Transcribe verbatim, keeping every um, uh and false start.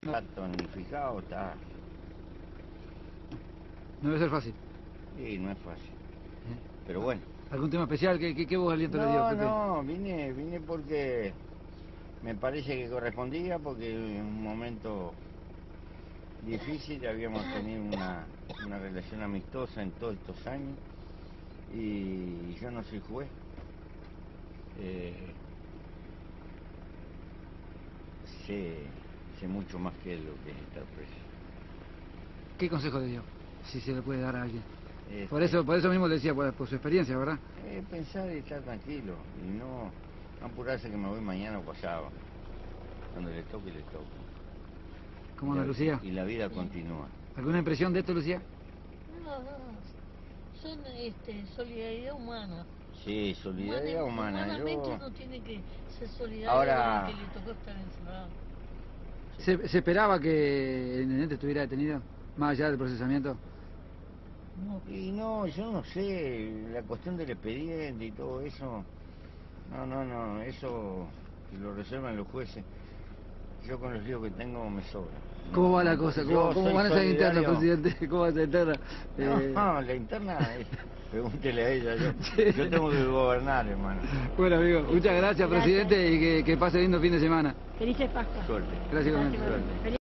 Está tonificado, está... No debe ser fácil. Sí, no es fácil. ¿Eh? Pero bueno. ¿Algún tema especial? ¿Qué, qué, qué voz aliento le dio, No, Pepe? no, vine, vine porque me parece que correspondía, porque en un momento difícil habíamos tenido una, una relación amistosa en todos estos años y yo no soy juez. Eh, sé, sé mucho más que él lo que es estar preso. ¿Qué consejo le dio? Si se le puede dar a alguien. Este, Por eso por eso mismo le decía, por, por su experiencia, ¿verdad? Eh, pensar y estar tranquilo y no, no apurarse que me voy mañana o pasado. Cuando le toque, le toque. ¿Cómo y anda, la, Lucía? Y la vida Sí. continúa. ¿Alguna impresión de esto, Lucía? No, no, son este, solidaridad humana. Sí, solidaridad Humana, humana. Humanamente Yo... uno tiene que ser solidario Ahora... del que le tocó estar encerrado. Sí. ¿Se, ¿Se esperaba que el intendente estuviera detenido? Más allá del procesamiento. No. Y no, yo no sé, la cuestión del expediente y todo eso, no, no, no, eso que lo reservan los jueces. Yo con los líos que tengo me sobra. ¿Cómo No, va la no, cosa? yo ¿Cómo, cómo soy van esas internas, solidario. presidente? ¿Cómo va esa interna? No, Eh... no, la interna, es, pregúntele a ella, yo, Sí. yo tengo que gobernar, hermano. Bueno, amigo, muchas gracias, Gracias. presidente, y que, que pase lindo fin de semana. Felices Pascuas. Suerte. Gracias, igualmente. Suerte.